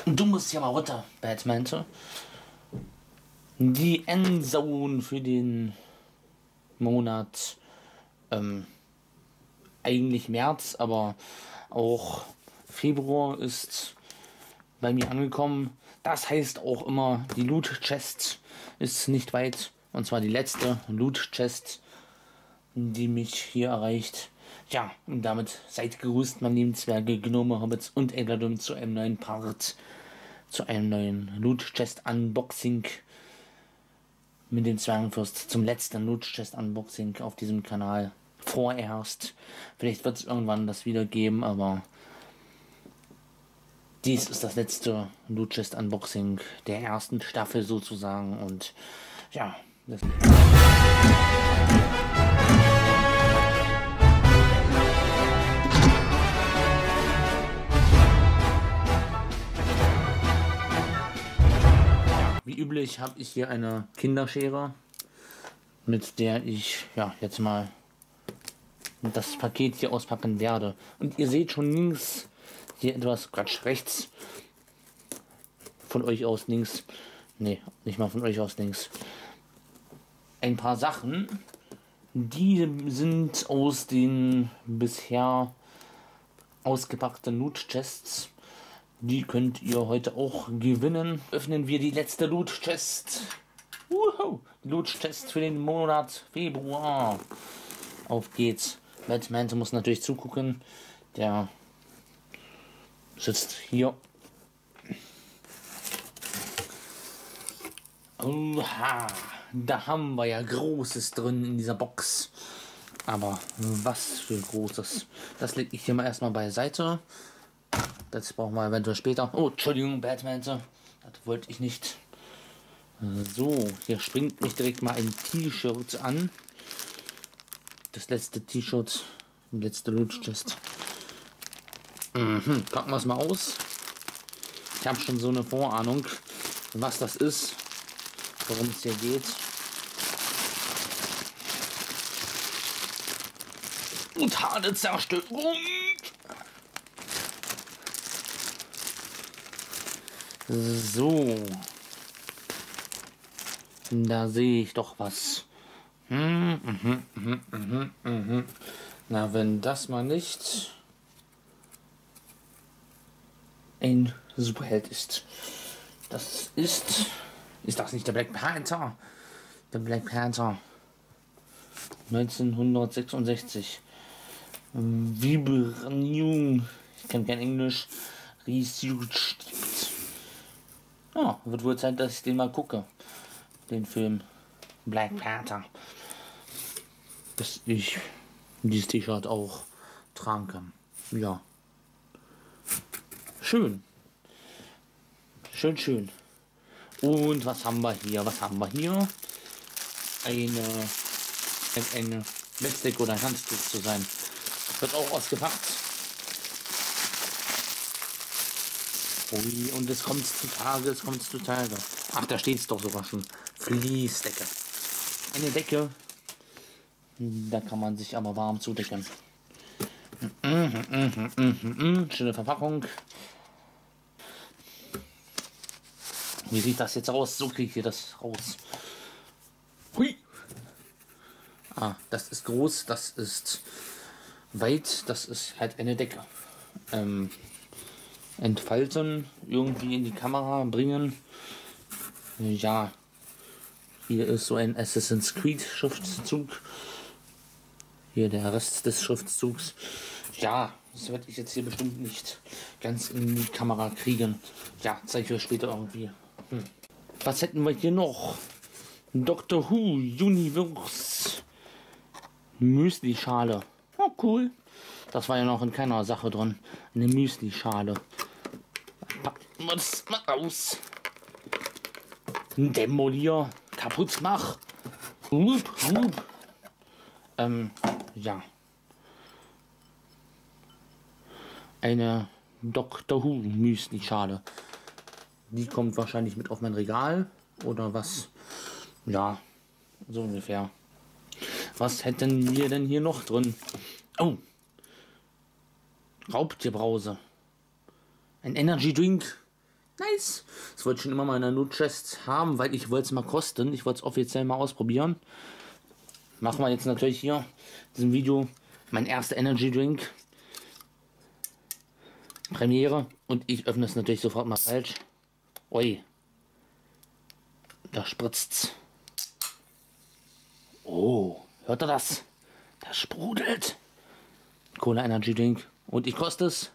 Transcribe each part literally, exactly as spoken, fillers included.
Du musst ja mal runter, Batman. Die Endzone für den Monat ähm, eigentlich März, aber auch Februar ist bei mir angekommen. Das heißt auch immer, die Loot Chest ist nicht weit. Und zwar die letzte Loot Chest, die mich hier erreicht. Ja, und damit seid gegrüßt, meine lieben Zwerge, Gnome, Hobbits und Elderdim zu einem neuen Part, zu einem neuen Loot Chest Unboxing mit dem Zwergenfürst, zum letzten Loot Chest Unboxing auf diesem Kanal. Vorerst. Vielleicht wird es irgendwann das wieder geben, aber dies ist das letzte Loot Chest Unboxing der ersten Staffel sozusagen. Und ja, das wie üblich habe ich hier eine Kinderschere, mit der ich ja jetzt mal das Paket hier auspacken werde. Und ihr seht schon links hier etwas, Quatsch, rechts von euch aus links, nee, nicht mal von euch aus links, ein paar Sachen, die sind aus den bisher ausgepackten Loot Chests. Die könnt ihr heute auch gewinnen. Öffnen wir die letzte Loot Chest. Woohoo! Loot Chest für den Monat Februar. Auf geht's. Batman muss natürlich zugucken. Der sitzt hier. Oha! Da haben wir ja Großes drin in dieser Box. Aber was für Großes. Das lege ich hier mal erstmal beiseite. Das brauchen wir eventuell später. Oh, Entschuldigung, Batman. Das wollte ich nicht. So, hier springt mich direkt mal ein T-Shirt an. Das letzte T-Shirt, die letzte Loot Chest. Mhm, packen wir es mal aus. Ich habe schon so eine Vorahnung, was das ist, worum es hier geht. Brutale Zerstörung. So. Da sehe ich doch was. Hm, mhm, mhm, mhm, mhm. Na, wenn das mal nicht ein Superheld ist. Das ist... Ist das nicht der Black Panther? Der Black Panther. neunzehnhundertsechsundsechzig. Vibranium. Ich kann kein Englisch. Research. Ja, wird wohl Zeit, dass ich den mal gucke. Den Film Black Panther. Dass ich dieses T-Shirt auch tragen kann. Ja. Schön. Schön, schön. Und was haben wir hier? Was haben wir hier? Eine, eine Bettdecke oder ein Handtuch zu sein. Wird auch ausgepackt. Ui, und es kommt zu Tage, es kommt zu Tage. Ach, da steht es doch sogar schon. Fließdecke. Eine Decke. Da kann man sich aber warm zudecken. Mhm, mhm, mhm, mhm. Schöne Verpackung. Wie sieht das jetzt aus? So kriege ich das raus. Hui. Ah, das ist groß, das ist weit, das ist halt eine Decke. Ähm, entfalten, irgendwie in die Kamera bringen. Ja, hier ist so ein Assassin's Creed Schriftzug. Hier der Rest des Schriftzugs. Ja, das werde ich jetzt hier bestimmt nicht ganz in die Kamera kriegen. Ja, zeige ich euch später irgendwie. Hm. Was hätten wir hier noch? Doctor Who Universe Müsli-Schale. Oh, cool. Das war ja noch in keiner Sache drin. Eine Müsli-Schale. Packen wir das mal aus. Demolier. Kaputt mach. Wup, wup. Ähm, ja. Eine Doctor Who Müsli-Schale. Die kommt wahrscheinlich mit auf mein Regal. Oder was? Ja, so ungefähr. Was hätten wir denn hier noch drin? Oh. Raubtierbrause. Ein Energy Drink. Nice. Das wollte ich schon immer mal in der Loot Chest haben, weil ich wollte es mal kosten. Ich wollte es offiziell mal ausprobieren. Machen wir jetzt natürlich hier in diesem Video mein erster Energy Drink. Premiere. Und ich öffne es natürlich sofort mal falsch. Ui. Da spritzt's. Oh, hört ihr das? Das sprudelt. Cola Energy Drink. Und ich koste es.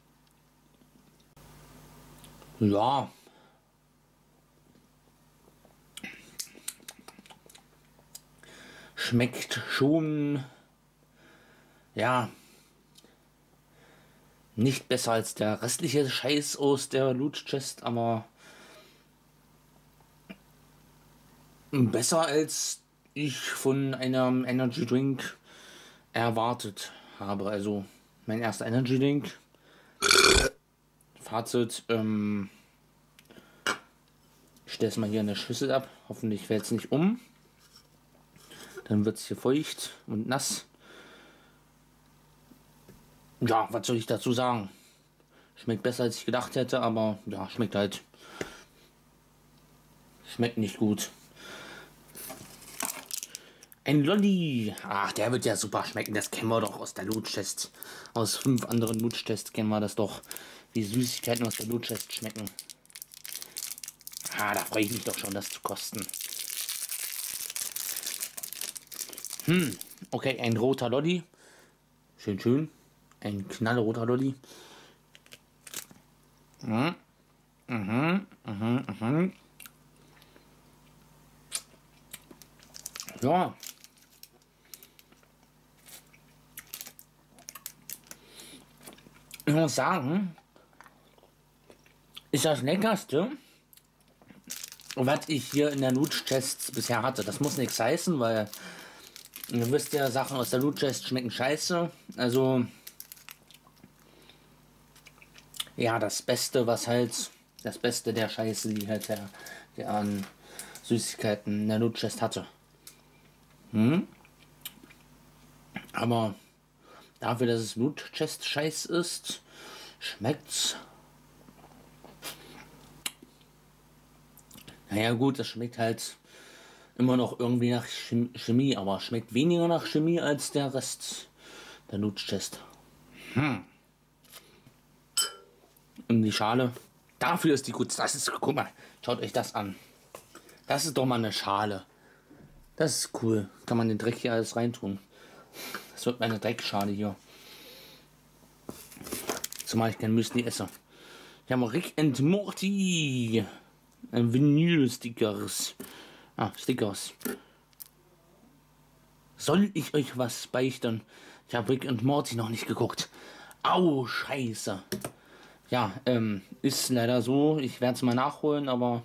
Ja. Schmeckt schon. Ja. Nicht besser als der restliche Scheiß aus der Loot Chest, aber besser als ich von einem Energy Drink erwartet habe. Also mein erster Energy Drink. Fazit, ähm, ich stelle es mal hier in der Schüssel ab. Hoffentlich fällt es nicht um. Dann wird es hier feucht und nass. Ja, was soll ich dazu sagen? Schmeckt besser als ich gedacht hätte, aber ja, schmeckt halt. Schmeckt nicht gut. Ein Lolli. Ach, der wird ja super schmecken. Das kennen wir doch aus der Loot Chest. Aus fünf anderen Loot Chests kennen wir das doch. Wie Süßigkeiten aus der Loot Chest schmecken. Ah, da freue ich mich doch schon, das zu kosten. Hm, okay, ein roter Lolli. Schön, schön. Ein knallroter Lolli. Mhm, mhm, mhm, mhm. Ja. Ich muss sagen, ist das Leckerste, was ich hier in der Loot Chest bisher hatte. Das muss nichts heißen, weil ihr wisst ja, Sachen aus der Loot Chest schmecken scheiße. Also ja, das Beste, was halt, das Beste der Scheiße, die halt der, der an Süßigkeiten in der Loot Chest hatte. Hm? Aber dafür, dass es Loot Chest Scheiß ist, schmeckt's. Naja gut, das schmeckt halt immer noch irgendwie nach Chemie, aber schmeckt weniger nach Chemie als der Rest der Loot Chest. Hm. Und die Schale, dafür ist die gut. Das ist, guck mal, schaut euch das an. Das ist doch mal eine Schale. Das ist cool. Kann man den Dreck hier alles reintun. Das wird meine Dreckschale hier. Zumal ich kein Müsli esse. Wir haben Rick and Morty. Vinyl-Stickers. Ah, Stickers. Soll ich euch was beichten? Ich habe Rick and Morty noch nicht geguckt. Au, scheiße. Ja, ähm, ist leider so. Ich werde es mal nachholen, aber...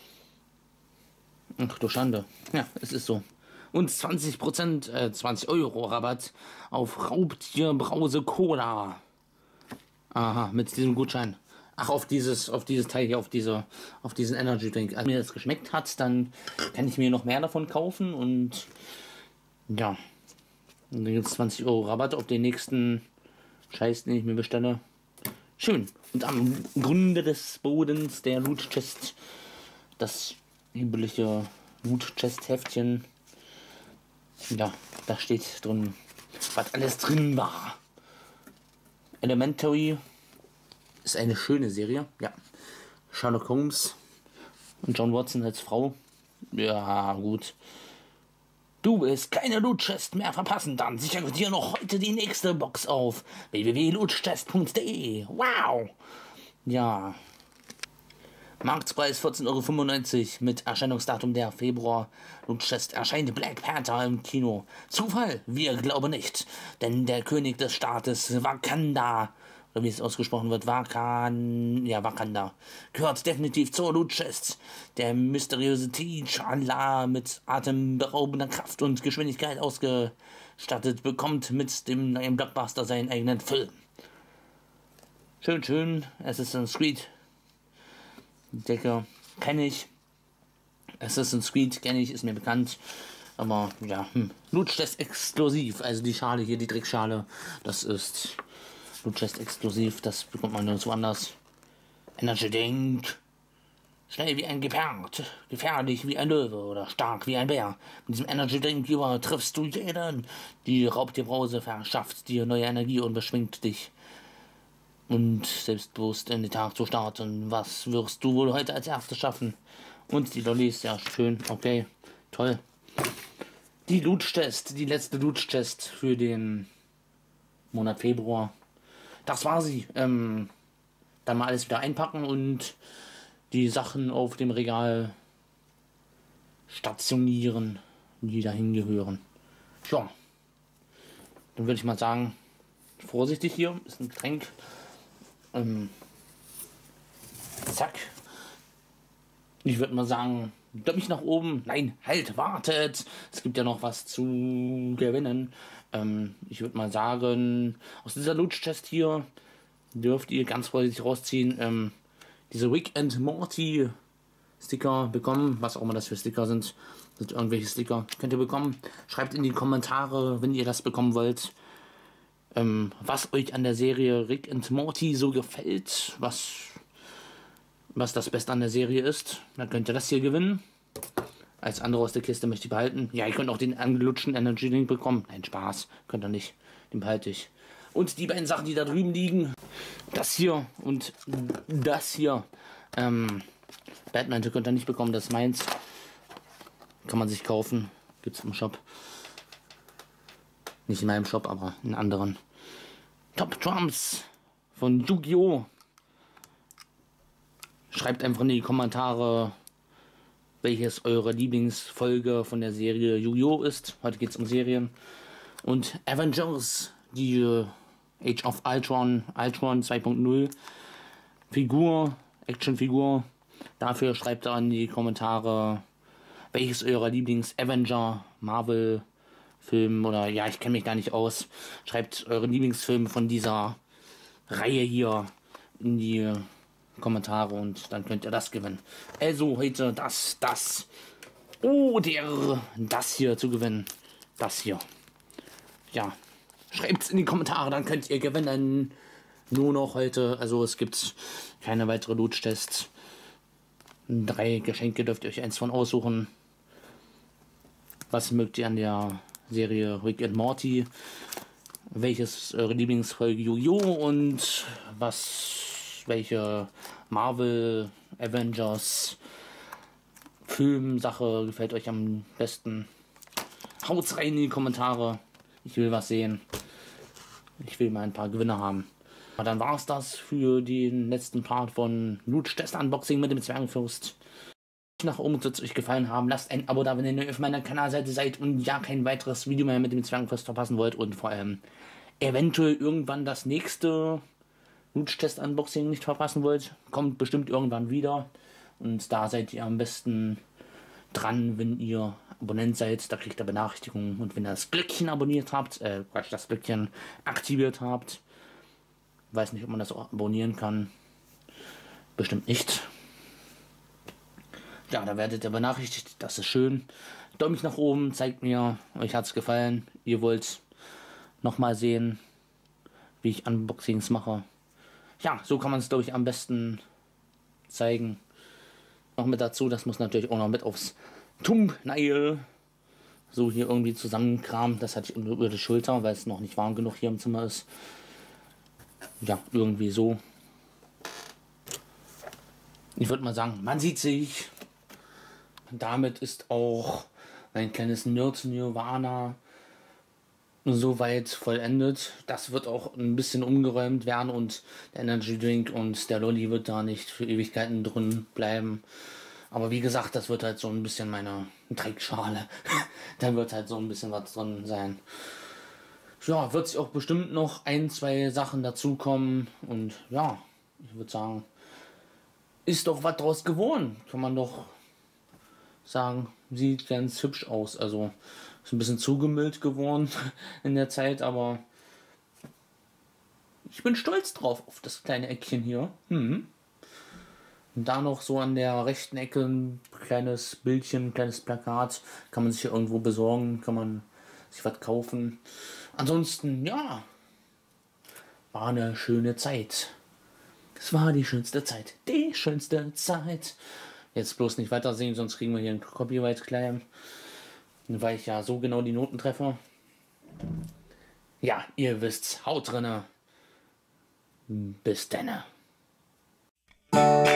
Ach du Schande. Ja, es ist so. Und zwanzig Prozent, äh, zwanzig Euro Rabatt auf Raubtierbrause Cola. Aha, mit diesem Gutschein. Ach, auf dieses, auf dieses Teil hier, auf diese, auf diesen Energy Drink. Als mir das geschmeckt hat, dann kann ich mir noch mehr davon kaufen und ja. Und dann gibt es zwanzig Euro Rabatt auf den nächsten Scheiß, den ich mir bestelle. Schön. Und am Grunde des Bodens der Loot Chest das übliche Loot Chest Heftchen. Ja, da steht drin, was alles drin war. Elementary ist eine schöne Serie, ja. Sherlock Holmes und John Watson als Frau. Ja, gut. Du willst keine Loot Chest mehr verpassen, dann sichere dir noch heute die nächste Box auf w w w punkt loot chest punkt d e. Wow! Ja. Marktpreis vierzehn Euro fünfundneunzig mit Erscheinungsdatum der Februar. Loot Chest erscheint Black Panther im Kino. Zufall? Wir glauben nicht. Denn der König des Staates Wakanda, oder wie es ausgesprochen wird, Wakan, ja, Wakanda, gehört definitiv zur Loot Chest. Der mysteriöse T'Challa mit atemberaubender Kraft und Geschwindigkeit ausgestattet bekommt mit dem neuen Blockbuster seinen eigenen Film. Schön, schön. Assassin's Creed. Decke kenne ich. Assassin's Creed kenne ich, ist mir bekannt. Aber ja, hm. Loot Chest exklusiv. Also die Schale hier, die Dreckschale, das ist Loot Chest exklusiv. Das bekommt man nirgendwo anders. Energy Drink. Schnell wie ein Gepard, gefährlich wie ein Löwe oder stark wie ein Bär. Mit diesem Energy Drink übertriffst du jeden. Die Raubtierbrause verschafft dir neue Energie und beschwingt dich. Und selbstbewusst in den Tag zu starten. Was wirst du wohl heute als erstes schaffen? Und die Lollis, ja schön, okay, toll. Die Lutschtest, die letzte Lutschtest für den Monat Februar. Das war sie. Ähm, dann mal alles wieder einpacken und die Sachen auf dem Regal stationieren, die dahin gehören. Ja, dann würde ich mal sagen, vorsichtig hier, ist ein Getränk. Ähm, zack. Ich würde mal sagen, Däumchen nach oben. Nein, halt, wartet. Es gibt ja noch was zu gewinnen. Ähm, ich würde mal sagen, aus dieser Lutsch-Test hier dürft ihr ganz vorsichtig rausziehen. Ähm, diese Rick and Morty Sticker bekommen, was auch immer das für Sticker sind. Das sind irgendwelche Sticker, könnt ihr bekommen. Schreibt in die Kommentare, wenn ihr das bekommen wollt, ähm, was euch an der Serie Rick and Morty so gefällt, was, was das Beste an der Serie ist. Dann könnt ihr das hier gewinnen. Als andere aus der Kiste möchte ich behalten. Ja, ihr könnt auch den angelutschten Energy Drink bekommen. Nein, Spaß, könnt ihr nicht. Den behalte ich. Und die beiden Sachen, die da drüben liegen, das hier und das hier. Ähm, Batman könnt ihr nicht bekommen, das ist meins. Kann man sich kaufen. Gibt es im Shop. Nicht in meinem Shop, aber in anderen. Top Trumps von Yu-Gi-Oh! Schreibt einfach in die Kommentare, welches eure Lieblingsfolge von der Serie Yu-Gi-Oh! Ist. Heute geht es um Serien. Und Avengers, die äh, Age of Ultron, Ultron zwei Punkt null Figur, Actionfigur. Dafür schreibt er in die Kommentare, welches eurer Lieblings-Avenger, Marvel-Film oder ja, ich kenne mich da nicht aus. Schreibt euren Lieblingsfilm von dieser Reihe hier in die Kommentare und dann könnt ihr das gewinnen. Also heute das, das oder das hier zu gewinnen. Das hier. Ja, schreibt es in die Kommentare, dann könnt ihr gewinnen. Nur noch heute, also es gibt keine weitere Lutsch-Tests. Drei Geschenke dürft ihr euch eins von aussuchen. Was mögt ihr an der Serie Rick and Morty? Welches ist eure Lieblingsfolge Yu-Gi-Oh! Und was, welche Marvel, Avengers, Filmsache gefällt euch am besten? Haut's rein in die Kommentare. Ich will was sehen. Ich will mal ein paar Gewinner haben. Aber dann war es das für den letzten Part von Lutsch Test Unboxing mit dem Zwergenfürst. Nach oben wird es euch gefallen haben. Lasst ein Abo da, wenn ihr neu auf meiner Kanalseite seid und ja kein weiteres Video mehr mit dem Zwergenfürst verpassen wollt und vor allem eventuell irgendwann das nächste Lutsch Test Unboxing nicht verpassen wollt. Kommt bestimmt irgendwann wieder und da seid ihr am besten dran, wenn ihr Abonnent seid. Da kriegt ihr Benachrichtigungen und wenn ihr das Glöckchen abonniert habt, äh, das Glöckchen aktiviert habt. Weiß nicht, ob man das auch abonnieren kann. Bestimmt nicht. Ja, da werdet ihr benachrichtigt. Das ist schön. Däumchen nach oben, zeigt mir, euch hat es gefallen. Ihr wollt nochmal sehen, wie ich Unboxings mache. Ja, so kann man es, glaube ich, am besten zeigen. Noch mit dazu, das muss natürlich auch noch mit aufs Thumbnail. So hier irgendwie zusammenkramen. Das hatte ich über die Schulter, weil es noch nicht warm genug hier im Zimmer ist. Ja, irgendwie so. Ich würde mal sagen, man sieht sich. Damit ist auch mein kleines Nerd-Nirvana soweit vollendet. Das wird auch ein bisschen umgeräumt werden und der Energy Drink und der Lolli wird da nicht für Ewigkeiten drin bleiben. Aber wie gesagt, das wird halt so ein bisschen meine Dreckschale. Da wird halt so ein bisschen was drin sein. Ja, wird sich auch bestimmt noch ein, zwei Sachen dazukommen. Und ja, ich würde sagen, ist doch was draus geworden. Kann man doch sagen, sieht ganz hübsch aus. Also ist ein bisschen zugemüllt geworden in der Zeit, aber ich bin stolz drauf auf das kleine Eckchen hier. Hm. Und da noch so an der rechten Ecke ein kleines Bildchen, ein kleines Plakat. Kann man sich hier irgendwo besorgen, kann man sich was kaufen. Ansonsten, ja, war eine schöne Zeit. Es war die schönste Zeit. Die schönste Zeit. Jetzt bloß nicht weiter singen, sonst kriegen wir hier einen Copyright-Claim. Weil ich ja so genau die Noten treffe. Ja, ihr wisst's. Haut drinne. Bis denne.